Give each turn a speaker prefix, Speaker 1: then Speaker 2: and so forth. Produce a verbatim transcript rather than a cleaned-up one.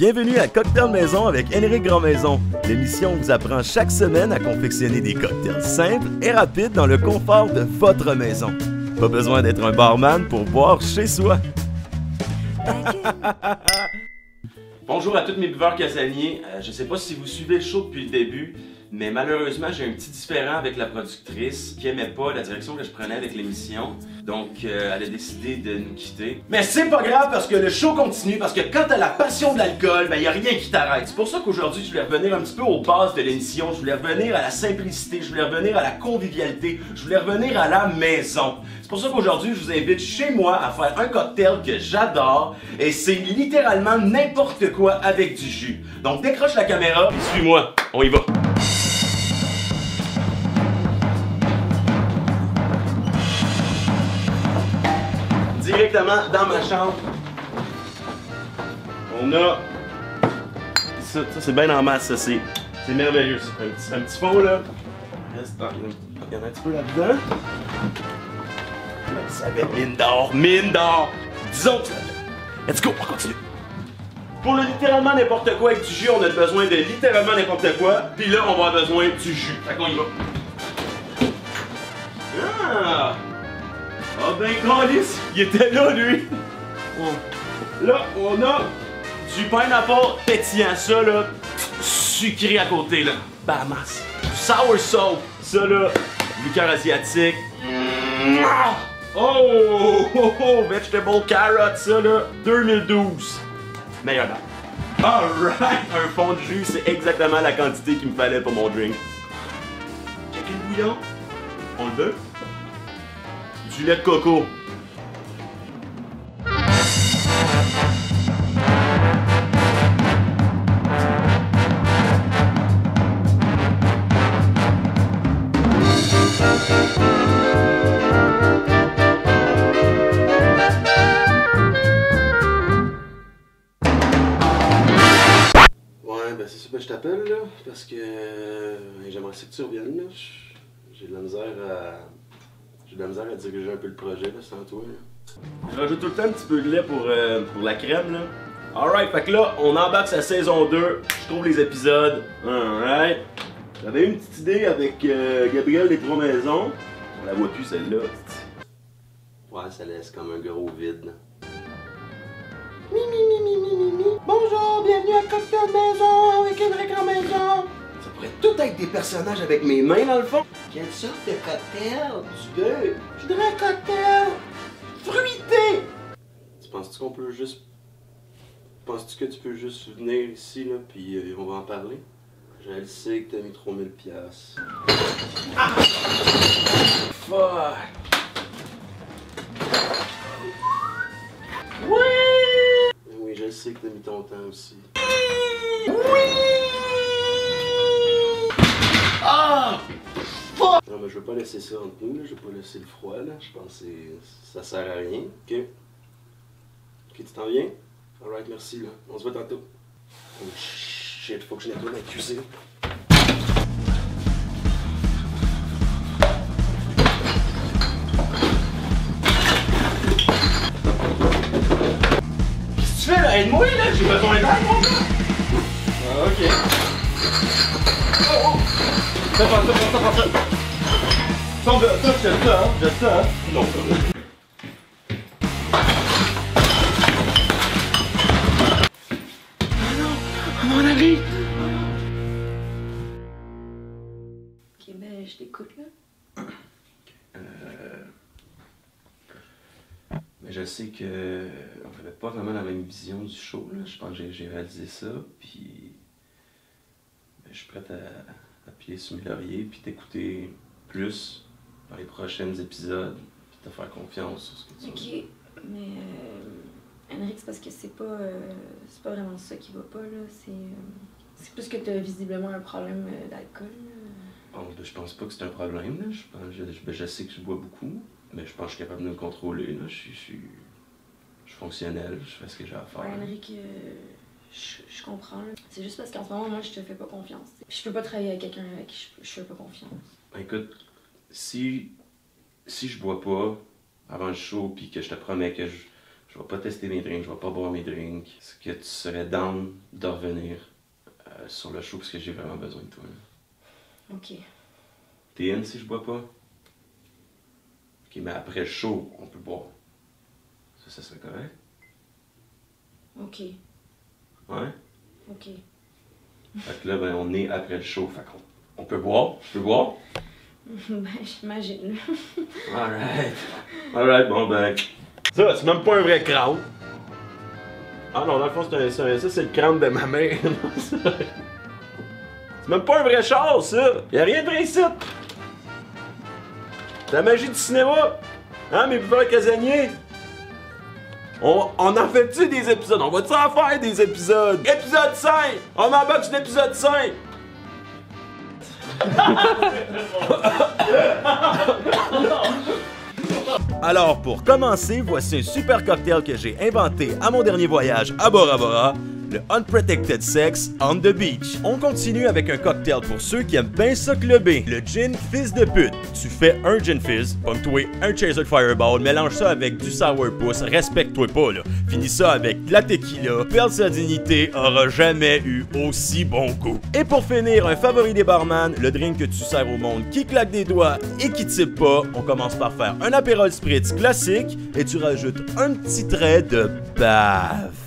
Speaker 1: Bienvenue à Cocktail Maison avec Henrik Grandmaison. L'émission vous apprend chaque semaine à confectionner des cocktails simples et rapides dans le confort de votre maison. Pas besoin d'être un barman pour boire chez soi.
Speaker 2: Bonjour à tous mes buveurs casaniers. Euh, je sais pas si vous suivez le show depuis le début, mais malheureusement j'ai un petit différend avec la productrice qui aimait pas la direction que je prenais avec l'émission. Donc euh, elle a décidé de nous quitter. Mais c'est pas grave parce que le show continue, parce que quand t'as la passion de l'alcool, ben y a rien qui t'arrête. C'est pour ça qu'aujourd'hui je voulais revenir un petit peu aux bases de l'émission. Je voulais revenir à la simplicité, je voulais revenir à la convivialité, je voulais revenir à la maison. C'est pour ça qu'aujourd'hui je vous invite chez moi à faire un cocktail que j'adore et c'est littéralement n'importe quoi avec du jus. Donc décroche la caméra et suis-moi, on y va. Directement dans ma chambre, on a ça, ça c'est bien en masse, ça c'est merveilleux, ça. Un petit, un petit fond là, reste dans, il y en a un petit peu là-dedans. Ça va être mine d'or, mine d'or, disons que ça va. Let's go, on continue. Pour le littéralement n'importe quoi avec du jus, on a besoin de littéralement n'importe quoi, puis là on va avoir besoin du jus, fait qu'on y va. Ah! Ah ben câlisse, il était là lui! Là, on a du pineapple pétillant, ça là, sucré à côté là, Bahamas. Du sour soap, ça là, liqueur asiatique. Oh, oh, oh, vegetable carrot, ça là, deux mille douze. Meilleur bain. Alright, un fond de jus, c'est exactement la quantité qu'il me fallait pour mon drink. Checker le bouillon, on le veut. Du lait de coco. Ouais, ben c'est ça, ben je t'appelle là, parce que euh, j'aimerais que tu reviennes là. J'ai de la misère à... J'ai de la misère à diriger un peu le projet là, sans toi là. Je rajoute tout le temps un petit peu de lait pour, euh, pour la crème là. Alright, fait que là, on embarque sa saison deux. Je trouve les épisodes. Alright. J'avais une petite idée avec euh, Gabriel des Trois Maisons. On la voit plus celle-là. Ouais, ça laisse comme un gros vide. Mi mi mi mi mi mi mi. Bonjour, bienvenue à Cocktail Maison avec Henrik Grandmaison. Ça pourrait tout être des personnages avec mes mains dans le fond. Quelle sorte de cocktail tu veux? Je voudrais un cocktail fruité. Tu penses-tu qu'on peut juste... Penses-tu que tu peux juste venir ici là puis euh, on va en parler? Je le sais que t'as mis trois mille piastres. Ah! Fuck! Oui! Oui, je le sais que t'as mis ton temps aussi. Oui! Ah! Fuck! Non mais je veux pas laisser ça entre nous là, je veux pas laisser le froid là, je pense que ça sert à rien. Ok? Ok, tu t'en viens? Alright, merci là, on se voit tantôt. Oh shit, faut que je nettoie ma cuisine. Qu'est-ce que tu fais là? Aide-moi là, j'ai besoin d'aide mon gars! Ah, ok. Oh oh! Ça passe, ça passe, ça passe, ça! Tombe, ça, j'ai ça, hein? J'ai ça, hein? Non, ça. On arrive!
Speaker 3: Ok, ben je t'écoute là.
Speaker 2: Euh... Mais je sais que on n'avait pas vraiment la même vision du show, là. Je pense que j'ai réalisé ça, puis ben, je suis prêt à, à piler sur mes lauriers, puis t'écouter plus dans les prochains épisodes, puis te faire confiance sur ce que tu veux.
Speaker 3: Ok, mais euh, Henrik, c'est parce que c'est pas, euh, c'est pas vraiment ça qui va pas là. C'est euh, c'est plus que t'as visiblement un problème euh, d'alcool.
Speaker 2: Bon, ben, je pense pas que c'est un problème, là. Je, pense, je, je, je sais que je bois beaucoup, mais je pense que je suis capable de me contrôler, là. Je suis, je suis, je suis fonctionnel, je fais ce que j'ai à faire.
Speaker 3: Ouais, Henrik, euh, je, je comprends. là. C'est juste parce qu'en ce moment, moi, je te fais pas confiance. Je peux pas travailler avec quelqu'un avec qui je, je fais pas confiance.
Speaker 2: Ben, écoute, si, si je bois pas avant le show, puis que je te promets que je, Je vais pas tester mes drinks, je vais pas boire mes drinks. Est-ce que tu serais down de revenir euh, sur le show parce que j'ai vraiment besoin de toi? Là.
Speaker 3: Ok.
Speaker 2: T'es in si je bois pas? Ok, mais après le show, on peut boire. Ça, ça serait correct?
Speaker 3: Ok.
Speaker 2: Ouais?
Speaker 3: Ok.
Speaker 2: Fait que là, ben, on est après le show. Fait qu'on on peut boire? Je peux boire?
Speaker 3: Ben, j'imagine.
Speaker 2: Alright. Alright, bon ben. Ça, c'est même pas un vrai crâne. Ah non, dans le fond, c'est un, c'est un- ça, c'est le crâne de ma mère. C'est même pas un vrai char, ça! Y'a rien de vrai ici! C'est la magie du cinéma! Hein, mes buveurs casaniers? On, on en fait-tu des épisodes? On va-tu en faire des épisodes? Épisode cinq! On embarque sur l'épisode cinq!
Speaker 1: Alors, pour commencer, voici un super cocktail que j'ai inventé à mon dernier voyage à Bora Bora, le Unprotected Sex on the Beach. On continue avec un cocktail pour ceux qui aiment bien ça clubber, le Gin Fizz de pute. Tu fais un Gin Fizz, pomme-toi un Chaser Fireball, mélange ça avec du Sourpuss, respecte-toi pas là. Finis ça avec de la tequila, perdre sa dignité aura jamais eu aussi bon goût. Et pour finir, un favori des barman, le drink que tu sers au monde qui claque des doigts et qui type pas. On commence par faire un Aperol Spritz classique et tu rajoutes un petit trait de bave.